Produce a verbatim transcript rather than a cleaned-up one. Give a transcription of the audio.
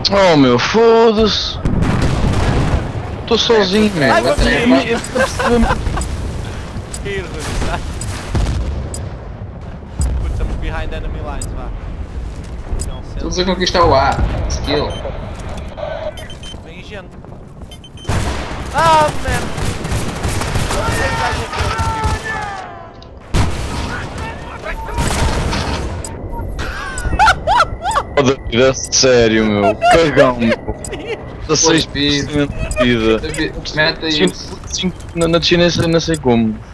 Oh meu, foda-se. Estou sozinho. Ai, vou cair. Put them behind enemy lines, vá. Todos a conquistar o A. Skill. Vem gente. Ah, merda. Foda-se, sério meu. Cagão meu. dezasseis por cento de vida. Meta isso. Na China não sei como.